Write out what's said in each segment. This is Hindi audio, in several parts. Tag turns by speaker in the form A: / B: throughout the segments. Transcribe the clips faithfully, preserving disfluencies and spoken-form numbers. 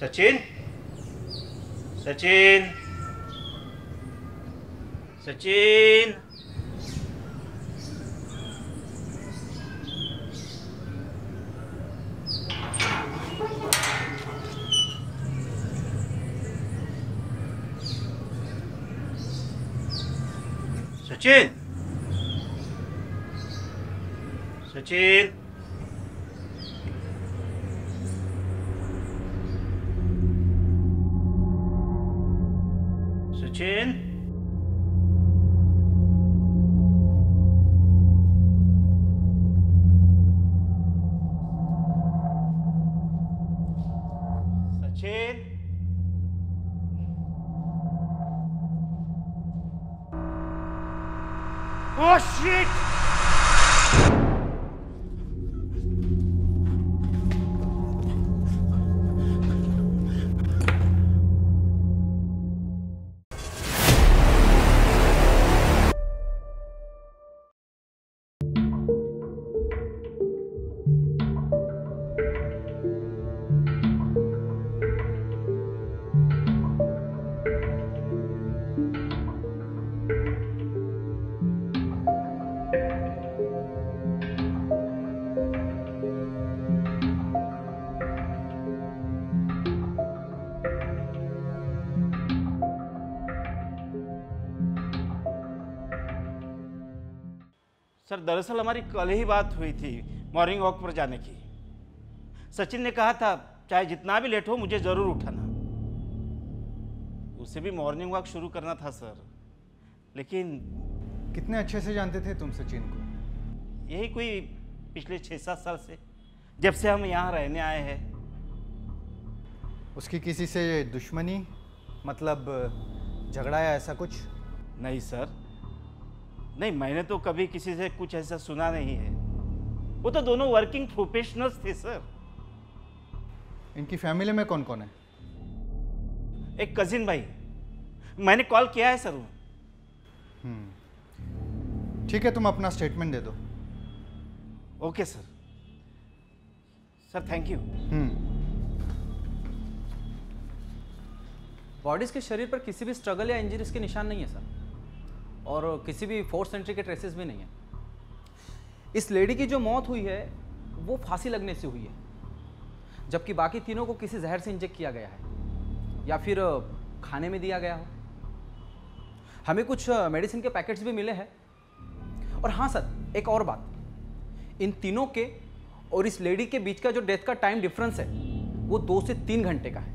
A: Sachin, Sachin, Sachin, Sachin, Sachin, Sachin, Sachin, oh shit! Sir, दरअसल हमारी कल ही बात हुई थी मॉर्निंग वॉक पर जाने की। सचिन ने कहा था चाहे जितना भी लेट हो मुझे जरूर उठाना। उसे भी मॉर्निंग वॉक शुरू करना था सर, लेकिन
B: कितने अच्छे से जानते थे तुम सचिन को?
A: यही कोई पिछले छः सात साल से, जब से हम यहाँ रहने आए हैं।
B: उसकी किसी से दुश्मनी, मतलब झगड़ा या ऐसा कुछ?
A: नहीं सर, नहीं, मैंने तो कभी किसी से कुछ ऐसा सुना नहीं है। वो तो दोनों वर्किंग प्रोफेशनल्स थे सर।
B: इनकी फैमिली में कौन कौन है?
A: एक कजिन भाई, मैंने कॉल किया है सर।
B: हम्म ठीक है, तुम अपना स्टेटमेंट दे दो।
A: Okay sir. Sir thank you.
B: हम्म
C: बॉडीज के शरीर पर किसी भी स्ट्रगल या इंजरीज के निशान नहीं है सर, और किसी भी फोर्स एंट्री के ट्रेसेस भी नहीं है। इस लेडी की जो मौत हुई है वो फांसी लगने से हुई है, जबकि बाकी तीनों को किसी जहर से इंजेक्ट किया गया है या फिर खाने में दिया गया हो। हमें कुछ मेडिसिन के पैकेट्स भी मिले हैं। और हाँ सर, एक और बात, इन तीनों के और इस लेडी के बीच का जो डेथ का टाइम डिफरेंस है वो दो से तीन घंटे का है।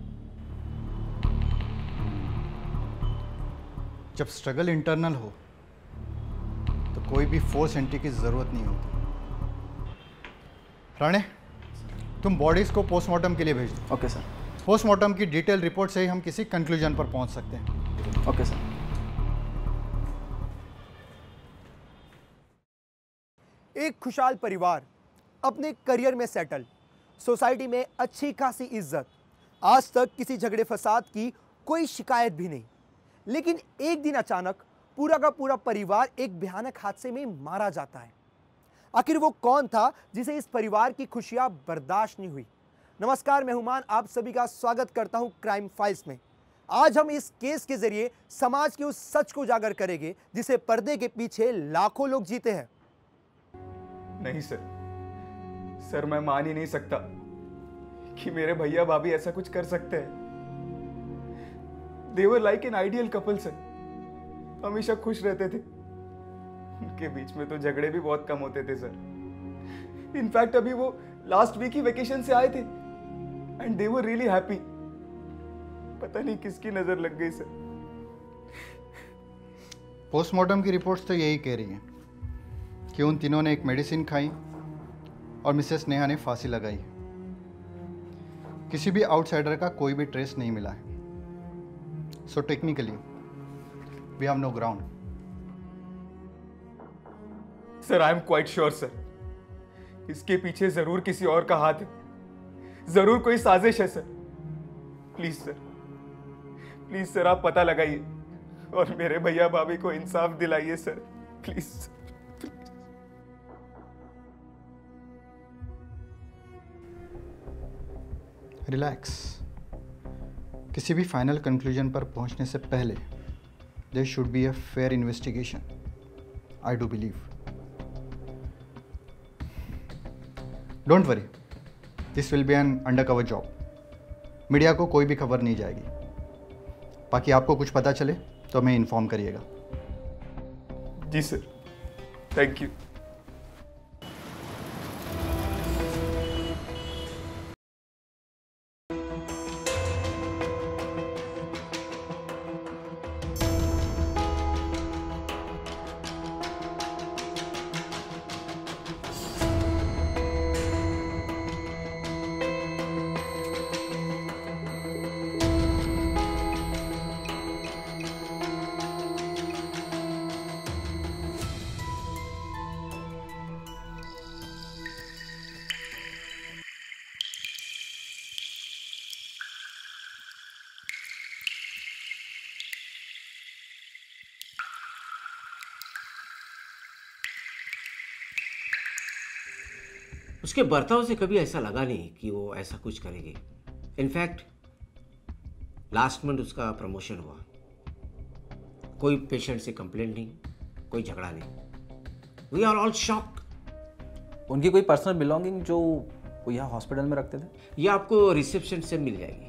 B: जब स्ट्रगल इंटरनल हो तो कोई भी फोर्स एंट्री की जरूरत नहीं होती। राणे, तुम बॉडीज को पोस्टमार्टम के लिए भेज दो।
C: Okay sir.
B: पोस्टमार्टम की डिटेल रिपोर्ट से ही हम किसी कंक्लूजन पर पहुंच सकते हैं।
C: Okay sir.
D: एक खुशहाल परिवार, अपने करियर में सेटल, सोसाइटी में अच्छी खासी इज्जत, आज तक किसी झगड़े फसाद की कोई शिकायत भी नहीं। लेकिन एक दिन अचानक पूरा का पूरा परिवार एक भयानक हादसे में मारा जाता है। आखिर वो कौन था जिसे इस परिवार की खुशियां बर्दाश्त नहीं हुई? नमस्कार, मैं हुमान, आप सभी का स्वागत करता हूं क्राइम फाइल्स में। आज हम इस केस के जरिए समाज के उस सच को उजागर करेंगे जिसे पर्दे के पीछे लाखों लोग जीते हैं।
E: नहीं सर, सर मैं मान ही नहीं सकता कि मेरे भैया भाभी ऐसा कुछ कर सकते हैं। They were like an ideal couple sir, हमेशा खुश रहते थे। उनके बीच में तो झगड़े भी बहुत कम होते थे सर। इनफैक्ट अभी वो लास्ट वीक ही वेकेशन से आए थे and they were really happy. पता नहीं किसकी नजर लग गई सर।
B: पोस्टमार्टम की रिपोर्ट्स तो यही कह रही हैं कि उन तीनों ने एक मेडिसिन खाई और मिसेस नेहा ने फांसी लगाई। किसी भी आउटसाइडर का कोई भी ट्रेस नहीं मिला है। So technically we have no ground.
E: Sir I am quite sure sir, इसके पीछे जरूर किसी और का हाथ है, जरूर कोई साजिश है sir. Please sir, please sir आप पता लगाइए और मेरे भैया भाभी को इंसाफ दिलाइए सर, प्लीज।
B: रिलैक्स, किसी भी फाइनल कंक्लूजन पर पहुंचने से पहले there should be a fair investigation, I do believe. Don't worry, this will be an undercover job. Media को कोई भी खबर नहीं जाएगी। बाकी आपको कुछ पता चले तो हमें इन्फॉर्म करिएगा।
E: जी सर, थैंक यू।
F: उसके बर्ताव से कभी ऐसा लगा नहीं कि वो ऐसा कुछ करेगी। इनफैक्ट लास्ट मंथ उसका प्रमोशन हुआ, कोई पेशेंट से कंप्लेंट नहीं, कोई झगड़ा नहीं। We are all shock.
C: उनकी कोई पर्सनल बिलोंगिंग जो वो यहाँ हॉस्पिटल में रखते थे?
F: ये आपको रिसेप्शन से मिल जाएगी।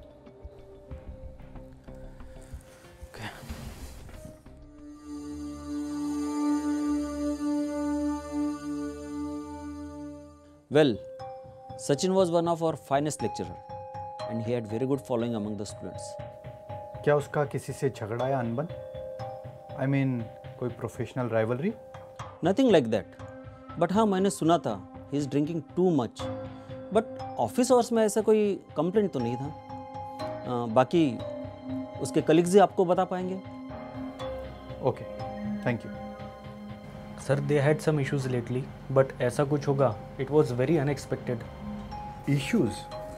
G: Well, Sachin was one of our finest lecturer and he had very good following among the students.
B: क्या उसका किसी से झगड़ा या अनबन? आई मीन कोई professional rivalry?
G: Nothing like that. But हाँ, मैंने सुना था he is drinking too much. But office hours में ऐसा कोई कंप्लेंट तो नहीं था। uh, बाकी उसके कलीग्स ही आपको बता पाएंगे।
B: Okay, thank you.
H: Sir they had some issues lately, but ऐसा कुछ होगा it was very unexpected.
B: Issues?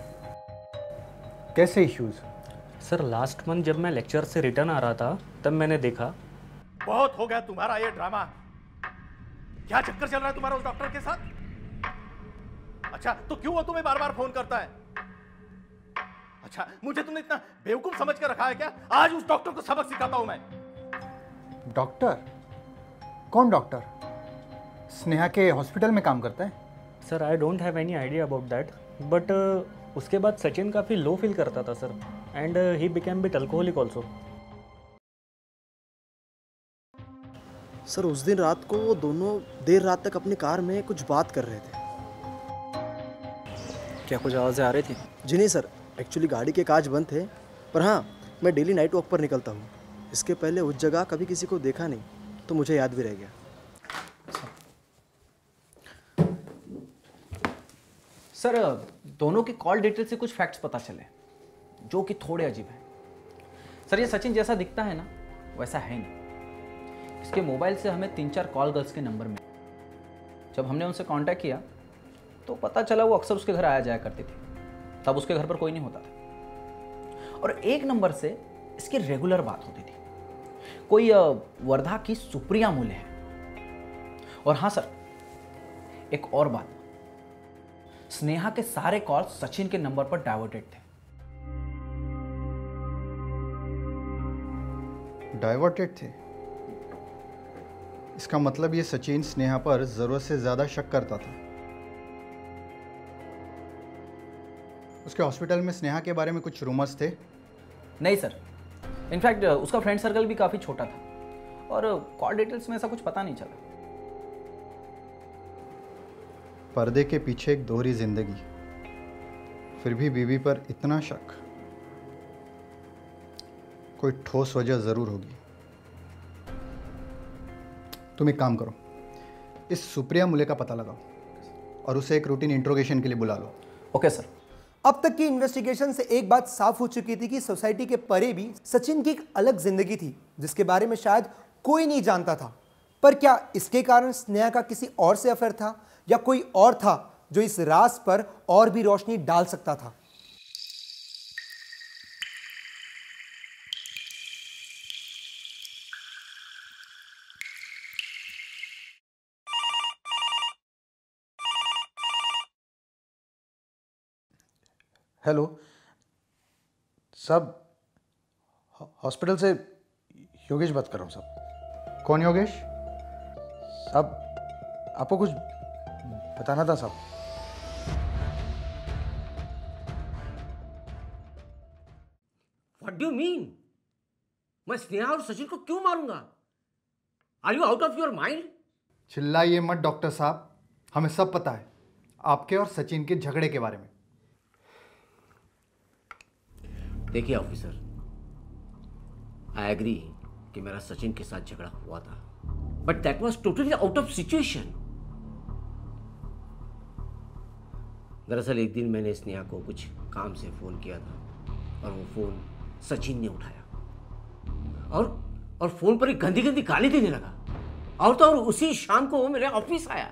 B: कैसे इश्यूज?
H: सर लास्ट मंथ जब मैं लेक्चर से रिटर्न आ रहा था तब मैंने देखा।
I: बहुत हो गया तुम्हारा ये ड्रामा। क्या चक्कर चल रहा है तुम्हारा उस डॉक्टर के साथ? अच्छा तो क्यों वो तुम्हें बार बार फोन करता है? अच्छा मुझे तुमने इतना बेवकूफ समझ कर रखा है क्या? आज उस डॉक्टर को सबक सिखाता हूं मैं।
B: डॉक्टर? कौन डॉक्टर? स्नेहा के हॉस्पिटल में काम करता है?
H: Sir I don't have any idea about that, but उसके बाद सचिन काफ़ी लो फील करता था सर, and he became bit alcoholic also.
J: Sir उस दिन रात को वो दोनों देर रात तक अपनी कार में कुछ बात कर रहे थे।
C: क्या कुछ आवाज़ें आ रही थी?
J: जी नहीं सर, एक्चुअली गाड़ी के कांच बंद थे, पर हाँ मैं डेली नाइट वॉक पर निकलता हूँ। इसके पहले उस जगह कभी किसी को देखा नहीं, तो मुझे याद भी रह गया।
C: सर दोनों की कॉल डिटेल से कुछ फैक्ट्स पता चले जो कि थोड़े अजीब हैं। सर ये सचिन जैसा दिखता है ना वैसा है नहीं। इसके मोबाइल से हमें तीन चार कॉल गर्ल्स के नंबर मिले। जब हमने उनसे कांटेक्ट किया तो पता चला वो अक्सर उसके घर आया जाया करती थी, तब उसके घर पर कोई नहीं होता था। और एक नंबर से इसकी रेगुलर बात होती थी, कोई वर्धा की सुप्रिया मूल्य है। और हाँ सर एक और बात, स्नेहा के सारे कॉल सचिन के नंबर पर डाइवर्टेड थे।
B: डाइवर्टेड थे? इसका मतलब ये सचिन स्नेहा पर जरूरत से ज्यादा शक करता था। उसके हॉस्पिटल में स्नेहा के बारे में कुछ रूमर्स थे?
C: नहीं सर, इनफैक्ट उसका फ्रेंड सर्कल भी काफ़ी छोटा था और कॉल डिटेल्स में ऐसा कुछ पता नहीं चला।
B: पर्दे के पीछे एक दोहरी जिंदगी, फिर भी बीवी पर इतना शक। कोई ठोस वजह जरूर होगी। तुम एक काम करो, इस सुप्रिया मुले का पता लगाओ और उसे एक रूटीन इंट्रोगेशन के लिए बुला लो।
C: Okay sir.
D: अब तक की इन्वेस्टिगेशन से एक बात साफ हो चुकी थी कि सोसाइटी के परे भी सचिन की एक अलग जिंदगी थी जिसके बारे में शायद कोई नहीं जानता था। पर क्या इसके कारण स्नेहा का किसी और से अफेयर था या कोई और था जो इस राज पर और भी रोशनी डाल सकता था?
B: हेलो
K: सब हॉस्पिटल से योगेश बात कर रहा हूँ साहब।
B: कौन योगेश?
K: साहब आपको कुछ बताना था साहब।
F: What do mean? मैं स्नेहा और सचिन को क्यों मारूंगा? Are you out of your mind?
B: चिल्लाइए मत डॉक्टर साहब, हमें सब पता है आपके और सचिन के झगड़े के बारे में।
F: देखिए ऑफिसर, आई एग्री कि मेरा सचिन के साथ झगड़ा हुआ था, but that was totally out of situation. दरअसल एक दिन मैंने स्नेहा को कुछ काम से फोन किया था और वो फोन सचिन ने उठाया और और फोन पर एक गंदी गंदी गाली देने लगा, और तो और उसी शाम को वो मेरे ऑफिस आया।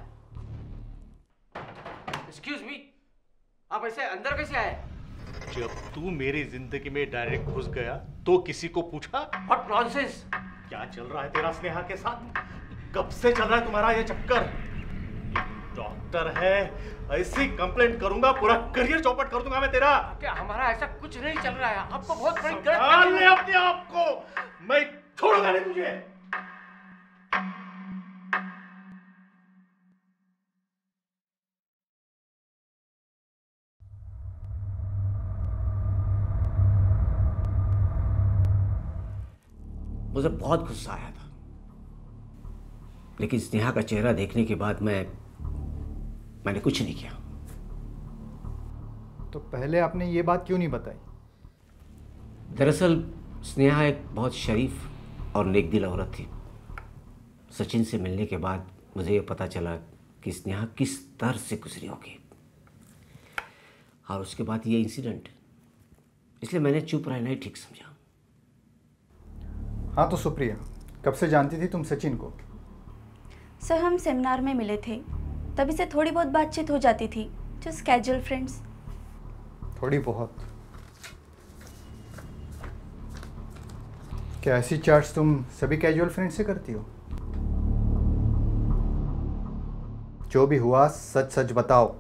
F: एक्सक्यूज मी, आप ऐसे अंदर कैसे आए?
I: जब तू मेरी जिंदगी में डायरेक्ट घुस गया तो किसी को पूछा?
F: What nonsense!
I: क्या चल रहा है तेरा स्नेहा के साथ? कब से चल रहा है तुम्हारा ये चक्कर? डॉक्टर है, ऐसी कंप्लेंट करूंगा पूरा करियर चौपट कर दूंगा मैं तेरा।
F: क्या हमारा ऐसा कुछ नहीं चल रहा है? आपको बहुत बड़ी
I: संभाल ले अपने आप को, मैं छोड़ूंगा नहीं तुझे।
F: मुझे बहुत गुस्सा आया था, लेकिन स्नेहा का चेहरा देखने के बाद मैं मैंने कुछ नहीं किया।
B: तो पहले आपने ये बात क्यों नहीं बताई?
F: दरअसल स्नेहा एक बहुत शरीफ और नेकदिल औरत थी। सचिन से मिलने के बाद मुझे ये पता चला कि स्नेहा किस तरह से गुजरी होगी, और उसके बाद ये इंसिडेंट, इसलिए मैंने चुप रहना ही ठीक समझा।
B: हाँ तो सुप्रिया, कब से जानती थी तुम सचिन को?
L: सर हम सेमिनार में मिले थे, तभी से थोड़ी बहुत बातचीत हो जाती थी, जस्ट कैजुअल फ्रेंड्स।
B: थोड़ी बहुत? क्या ऐसी चैट्स तुम सभी कैजुअल फ्रेंड्स से करती हो? जो भी हुआ सच सच बताओ।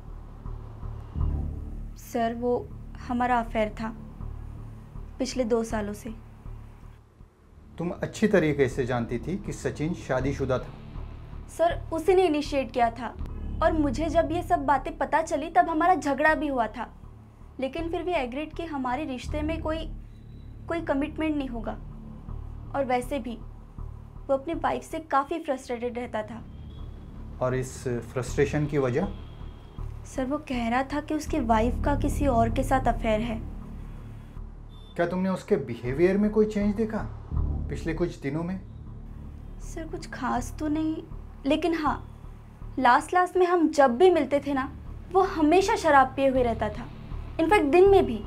L: सर वो हमारा अफेयर था पिछले दो सालों से।
B: तुम अच्छी तरीके से जानती थी कि सचिन शादीशुदा था।
L: सर उसी ने इनिशिएट किया था, और मुझे जब ये सब बातें पता चली तब हमारा झगड़ा भी हुआ था, लेकिन फिर भी एग्रीड कि हमारे रिश्ते में कोई कोई कमिटमेंट नहीं होगा। और वैसे भी वो अपनी वाइफ से काफ़ी फ्रस्ट्रेटेड रहता था।
B: और इस फ्रस्ट्रेशन की वजह?
L: सर वो कह रहा था कि उसकी वाइफ का किसी और के साथ अफेयर है।
B: क्या तुमने उसके बिहेवियर में कोई चेंज देखा पिछले कुछ दिनों में?
L: सर कुछ खास तो नहीं, लेकिन हाँ लास्ट लास्ट में हम जब भी मिलते थे ना, वो हमेशा शराब पिए हुए रहता था, इनफैक्ट दिन में भी।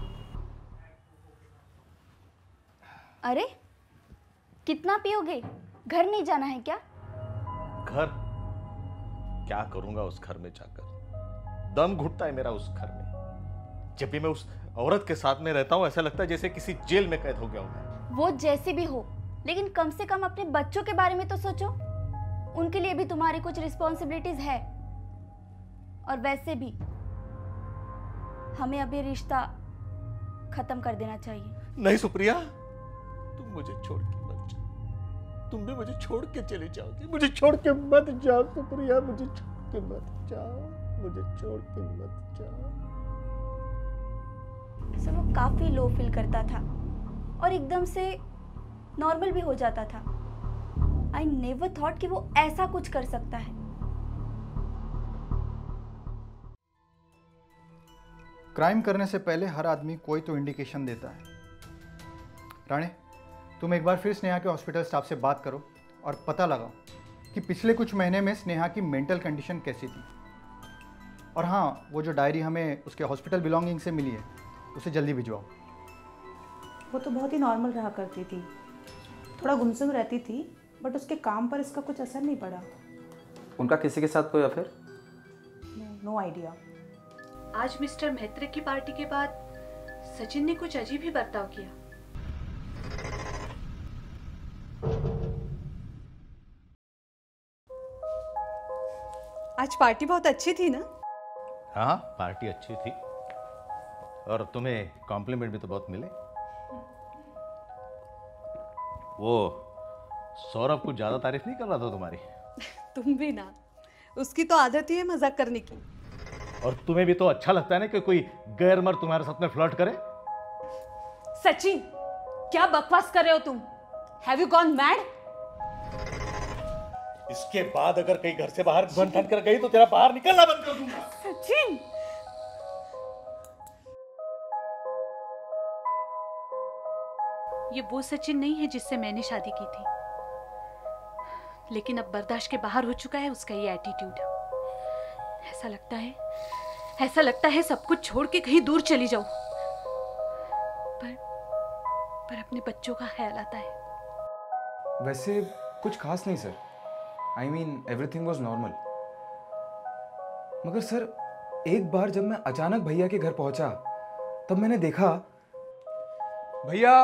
L: अरे कितना पियोगे? घर नहीं जाना है क्या?
I: घर? क्या करूंगा उस घर में जाकर? दम घुटता है मेरा उस घर में। जब भी मैं उस औरत के साथ में रहता हूँ ऐसा लगता है जैसे किसी जेल में कैद हो गया हूँ।
L: वो जैसे भी हो, लेकिन कम से कम अपने बच्चों के बारे में तो सोचो। उनके लिए भी तुम्हारी कुछ रिस्पॉन्सिबिलिटीज है। और वैसे भी हमें अब ये रिश्ता खत्म कर देना चाहिए।
I: नहीं सुप्रिया, तुम मुझे छोड़ के मत जाओ। तुम भी मुझे छोड़ के चली जाओगी। मुझे छोड़ के मत जाओ सुप्रिया, मुझे छोड़ के मत जाओ, मुझे छोड़ के मत जाओ।
L: सर वो काफी लो फील करता था और एकदम से नॉर्मल भी हो जाता था। आई नेवर थॉट कि वो ऐसा कुछ कर सकता है।
B: क्राइम करने से पहले हर आदमी कोई तो इंडिकेशन देता है। राणे, तुम एक बार फिर स्नेहा के हॉस्पिटल स्टाफ से बात करो और पता लगाओ कि पिछले कुछ महीने में स्नेहा की मेंटल कंडीशन कैसी थी। और हाँ, वो जो डायरी हमें उसके हॉस्पिटल बिलोंगिंग से मिली है उसे जल्दी भिजवाओ।
M: वो तो बहुत ही नॉर्मल रहा करती थी, थोड़ा गुमसुम रहती थी, बट उसके काम पर इसका कुछ असर नहीं पड़ा।
C: उनका किसी के साथ कोई अफेयर?
M: No idea.
N: आज मिस्टर मेहत्रे की पार्टी के बाद सचिन ने कुछ अजीब ही बर्ताव किया।
O: आज पार्टी बहुत अच्छी थी ना?
I: हाँ, पार्टी अच्छी थी और तुम्हें कॉम्प्लीमेंट भी तो बहुत मिले। वो सौरभ कुछ ज्यादा तारीफ नहीं कर रहा था तुम्हारी?
N: तुम भी ना, उसकी तो आदत ही है मजाक करने की।
I: और तुम्हें भी तो अच्छा लगता है ना कि कोई गैर मर्द तुम्हारे साथ में फ्लर्ट करे?
N: सचिन, क्या बकवास कर रहे हो तुम? Have you gone mad?
I: इसके बाद अगर कहीं घर से बाहर बन ठन कर गई तो तेरा बाहर निकलना बंद कर दूंगा।
N: सचिन, ये वो सचिन नहीं है जिससे मैंने शादी की थी, लेकिन अब बर्दाश्त के बाहर हो चुका है उसका ये एटीट्यूड। ऐसा लगता है ऐसा लगता है सब कुछ छोड़ के कहीं दूर चली जाऊं, पर पर अपने बच्चों का ख्याल आता है।
E: वैसे कुछ खास नहीं sir, I mean everything was normal. मगर सर, एक बार जब मैं अचानक भैया के घर पहुंचा तब मैंने देखा, भैया,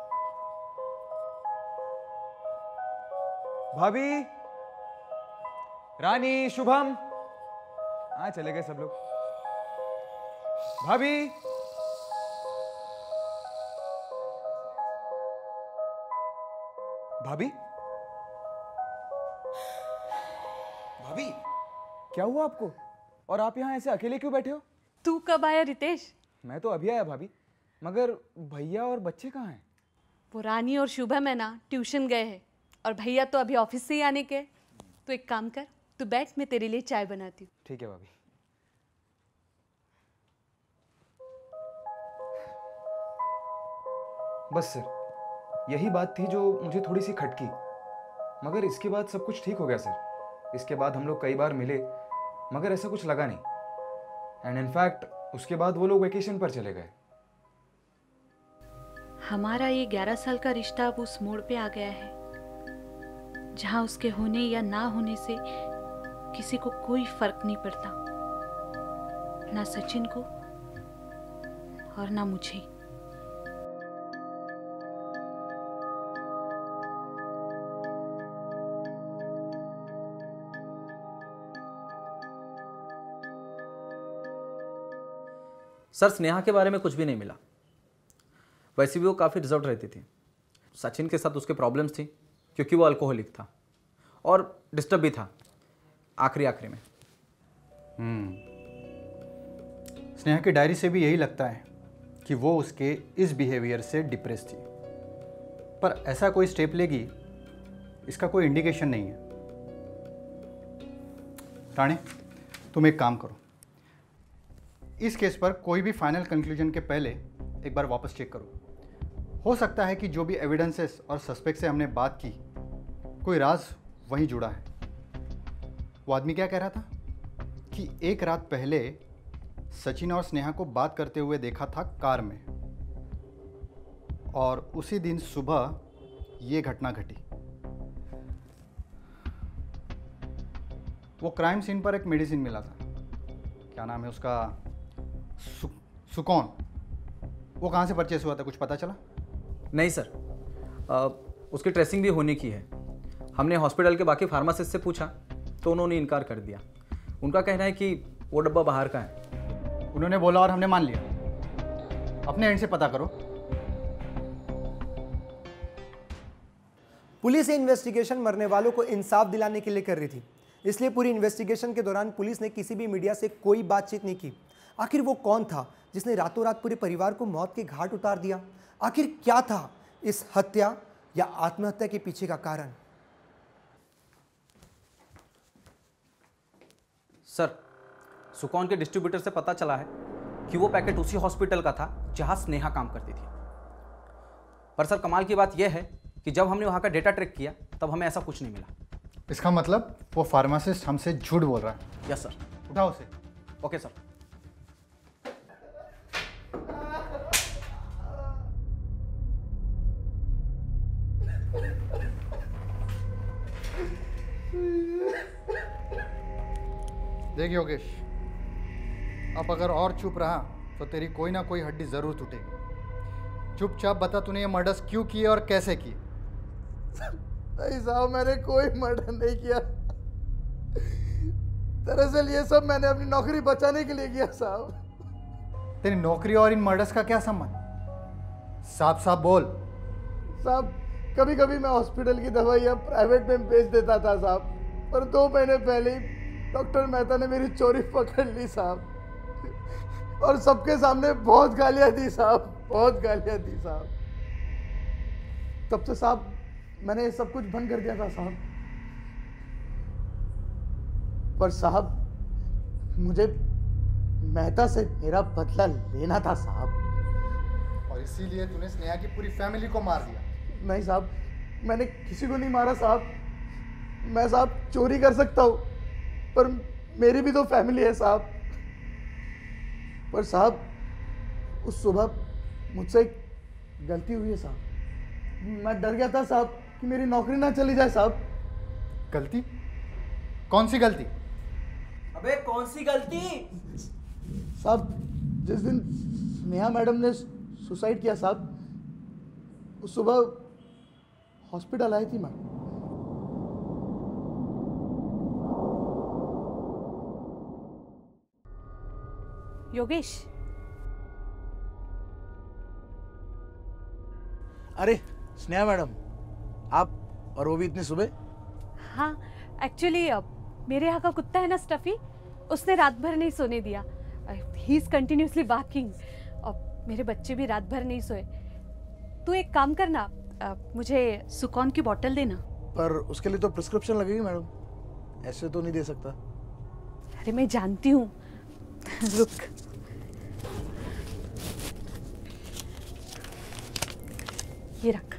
E: भाभी, रानी, शुभम, हाँ चले गए सब लोग। भाभी, भाभी, भाभी, क्या हुआ आपको? और आप यहाँ ऐसे अकेले क्यों बैठे हो?
N: तू कब आया रितेश?
E: मैं तो अभी आया भाभी, मगर भैया और बच्चे कहाँ हैं?
N: वो रानी और शुभम है ना, ट्यूशन गए हैं, और भैया तो अभी ऑफिस से ही आने के। तो एक काम कर, तू बैठ, मैं तेरे लिए चाय बनाती हूँ।
E: ठीक है भाभी। बस सर, यही बात थी जो मुझे थोड़ी सी खटकी, मगर इसके बाद सब कुछ ठीक हो गया सर। इसके बाद हम लोग कई बार मिले, मगर ऐसा कुछ लगा नहीं। एंड इनफैक्ट उसके बाद वो लोग वेकेशन पर चले गए।
N: हमारा ये ग्यारह साल का रिश्ता अब उस मोड़ पे आ गया है जहां उसके होने या ना होने से किसी को कोई फर्क नहीं पड़ता, ना सचिन को और ना मुझे।
C: सर, स्नेहा के बारे में कुछ भी नहीं मिला। वैसे भी वो काफ़ी रिजर्व रहती थी। सचिन के साथ उसके प्रॉब्लम्स थी क्योंकि वो अल्कोहलिक था और डिस्टर्ब भी था आखिरी आखिरी में।
B: हम्म स्नेहा की डायरी से भी यही लगता है कि वो उसके इस बिहेवियर से डिप्रेस थी, पर ऐसा कोई स्टेप लेगी इसका कोई इंडिकेशन नहीं है। रानी, तुम एक काम करो, इस केस पर कोई भी फाइनल कंक्लूजन के पहले एक बार वापस चेक करो। हो सकता है कि जो भी एविडेंसेस और सस्पेक्ट से हमने बात की, कोई राज वहीं जुड़ा है। वो आदमी क्या कह रहा था कि एक रात पहले सचिन और स्नेहा को बात करते हुए देखा था कार में, और उसी दिन सुबह ये घटना घटी। वो क्राइम सीन पर एक मेडिसिन मिला था, क्या नाम है उसका, सु, सुकौन। वो कहाँ से परचेस हुआ था, कुछ पता चला?
C: नहीं सर, आ, उसकी ट्रेसिंग भी होने की है। हमने हॉस्पिटल के बाकी फार्मासिस्ट से पूछा तो उन्होंने इनकार कर दिया। उनका कहना है कि वो डब्बा बाहर का है।
B: उन्होंने बोला और हमने मान लिया। अपने एंड से पता करो।
D: पुलिस ये इन्वेस्टिगेशन मरने वालों को इंसाफ दिलाने के लिए कर रही थी, इसलिए पूरी इन्वेस्टिगेशन के दौरान पुलिस ने किसी भी मीडिया से कोई बातचीत नहीं की। आखिर वो कौन था जिसने रातों रात पूरे परिवार को मौत के घाट उतार दिया? आखिर क्या था इस हत्या या आत्महत्या के पीछे का कारण?
C: सर, सुकौन के डिस्ट्रीब्यूटर से पता चला है कि वो पैकेट उसी हॉस्पिटल का था जहां स्नेहा काम करती थी। पर सर, कमाल की बात यह है कि जब हमने वहां का डेटा ट्रैक किया तब हमें ऐसा कुछ नहीं मिला।
B: इसका मतलब वो फार्मासिस्ट हमसे झूठ बोल रहा है।
C: Yes sir.
B: उठाओ उसे।
C: Okay sir.
B: देख योगेश, अब अगर और चुप रहा तो तेरी कोई ना कोई हड्डी जरूर टूटेगी। चुपचाप बता तूने ये मर्डर्स क्यों किए और कैसे किए?
K: नहीं साहब, मैंने कोई मर्डर नहीं किया। दरअसल ये सब मैंने अपनी नौकरी बचाने के लिए किया साहब।
B: तेरी नौकरी और इन मर्डर्स का क्या संबंध? साफ साफ बोल।
K: साहब, कभी कभी मैं हॉस्पिटल की दवाइयाँ प्राइवेट में बेच देता था साहब, पर दो महीने पहले ही डॉक्टर मेहता ने मेरी चोरी पकड़ ली साहब, और सबके सामने बहुत गालियाँ दी साहब, बहुत गालियाँ दी साहब। तब से साहब मैंने ये सब कुछ बंद कर दिया था साहब। पर साहब मुझे मेहता से मेरा बदला लेना था साहब।
B: और इसीलिए तूने स्नेहा की पूरी फैमिली को मार दिया?
K: नहीं साहब, मैंने किसी को नहीं मारा साहब। मैं साहब चोरी कर सकता हूँ, पर मेरी भी तो फैमिली है साहब। पर साहब उस सुबह मुझसे एक गलती हुई है साहब। मैं डर गया था साहब कि मेरी नौकरी ना चली जाए साहब।
B: गलती? कौन सी गलती?
O: अबे कौन सी गलती?
K: साहब जिस दिन नेहा मैडम ने सुसाइड किया साहब, उस सुबह हॉस्पिटल आई थी मैं।
M: योगेश,
K: अरे स्नेहा मैडम, आप और वो भी इतनी सुबह?
M: हाँ एक्चुअली मेरे यहाँ का कुत्ता है ना स्टफी, उसने रात भर नहीं सोने दिया। ही इज कंटिन्यूसली बार्किंग और मेरे बच्चे भी रात भर नहीं सोए। तू एक काम करना, आ, मुझे सुकॉन की बोतल देना।
K: पर उसके लिए तो प्रिस्क्रिप्शन लगेगी मैडम, ऐसे तो नहीं दे सकता।
M: अरे मैं जानती हूँ, रुक। ये रख।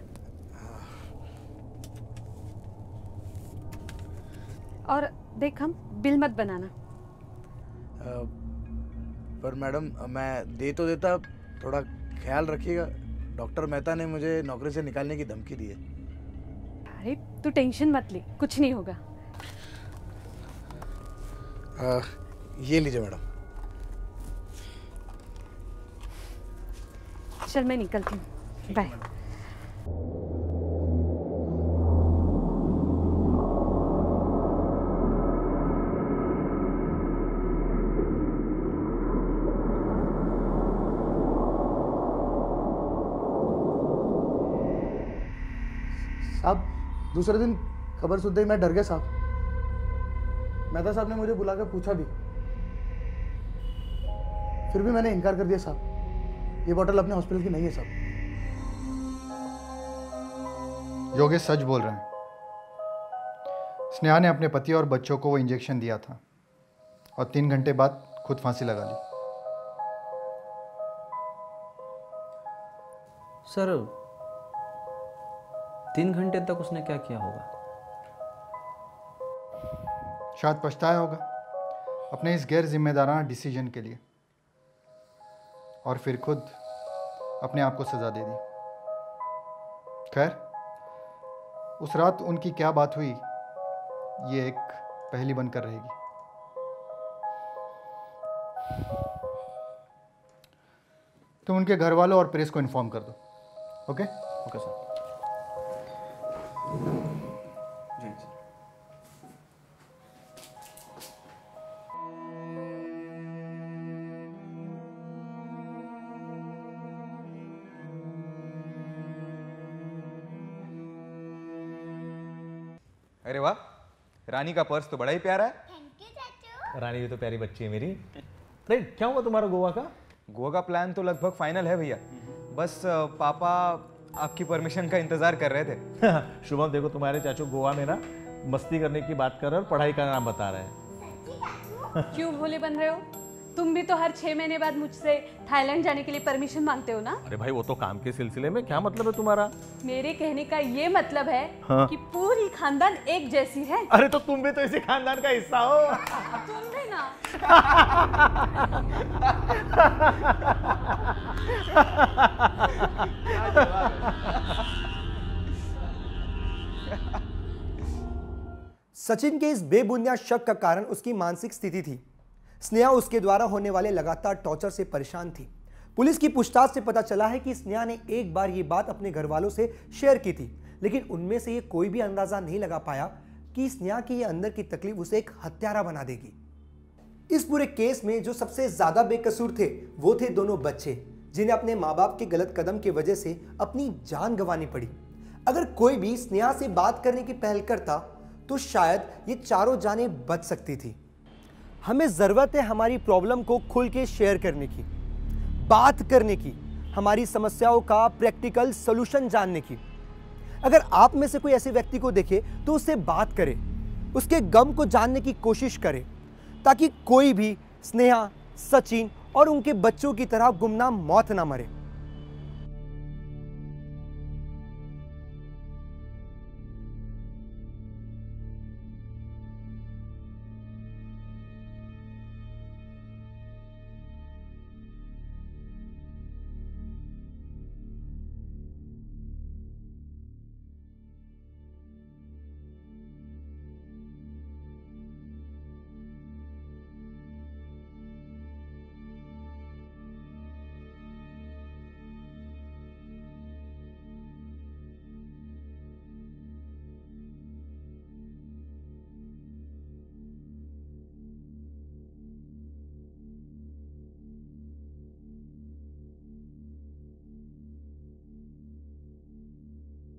M: और देख, हम बिल मत बनाना।
K: आ, पर मैडम मैं दे तो देता, थोड़ा ख्याल रखिएगा। डॉक्टर मेहता ने मुझे नौकरी से निकालने की धमकी दी है।
M: अरे तू टेंशन मत ले, कुछ नहीं होगा।
K: आ, ये लीजिए मैडम।
M: चल मैं निकलती हूँ, बाय।
K: साहब दूसरे दिन खबर सुनते ही मैं डर गया साहब। मेहता साहब ने मुझे बुलाकर पूछा भी, फिर भी मैंने इनकार कर दिया साहब। ये बोतल अपने हॉस्पिटल की नहीं है साहब।
B: योगेश सच बोल रहे हैं। स्नेहा ने अपने पति और बच्चों को वो इंजेक्शन दिया था और तीन घंटे बाद खुद फांसी लगा ली।
C: सर तीन घंटे तक उसने क्या किया होगा?
B: शायद पछताया होगा अपने इस गैर जिम्मेदाराना डिसीजन के लिए, और फिर खुद अपने आप को सजा दे दी। खैर, उस रात उनकी क्या बात हुई ये एक पहेली बनकर रहेगी। तुम उनके घर वालों और प्रेस को इन्फॉर्म कर दो। Okay
C: okay sir.
E: अरे वाह, रानी का पर्स तो बड़ा ही प्यारा है। थैंक यू चाचू।
I: रानी भी तो प्यारी बच्ची है मेरी। अरे क्या हुआ तुम्हारा गोवा का?
E: गोवा का प्लान तो लगभग फाइनल है भैया, बस पापा आपकी परमिशन का इंतजार कर रहे थे।
I: शुभम देखो, तुम्हारे चाचू गोवा में ना मस्ती करने की बात कर रहे और पढ़ाई का नाम बता रहे हैं।
M: क्यों भोले बन रहे हो? तुम भी तो हर छह महीने बाद मुझसे थाईलैंड जाने के लिए परमिशन मांगते हो ना?
I: अरे भाई वो तो काम के सिलसिले में, क्या मतलब है तुम्हारा?
M: मेरे कहने का ये मतलब है
I: हाँ?
M: कि पूरी खानदान एक जैसी है।
I: अरे तो तुम भी तो इसी खानदान का हिस्सा हो।
M: तुम भी ना।
D: सचिन के इस बेबुनियाद शक का कारण उसकी मानसिक स्थिति थी। स्नेहा उसके द्वारा होने वाले लगातार टॉर्चर से परेशान थी। पुलिस की पूछताछ से पता चला है कि स्नेहा ने एक बार ये बात अपने घर वालों से शेयर की थी, लेकिन उनमें से ये कोई भी अंदाजा नहीं लगा पाया कि स्नेहा की ये अंदर की तकलीफ उसे एक हत्यारा बना देगी। इस पूरे केस में जो सबसे ज्यादा बेकसूर थे वो थे दोनों बच्चे, जिन्हें अपने माँ बाप के गलत कदम की वजह से अपनी जान गंवानी पड़ी। अगर कोई भी स्नेहा से बात करने की पहल करता तो शायद ये चारों जानें बच सकती थी। हमें ज़रूरत है हमारी प्रॉब्लम को खुल के शेयर करने की, बात करने की, हमारी समस्याओं का प्रैक्टिकल सॉल्यूशन जानने की। अगर आप में से कोई ऐसे व्यक्ति को देखे तो उससे बात करें, उसके गम को जानने की कोशिश करें, ताकि कोई भी स्नेहा, सचिन और उनके बच्चों की तरह गुमनाम मौत ना मरे।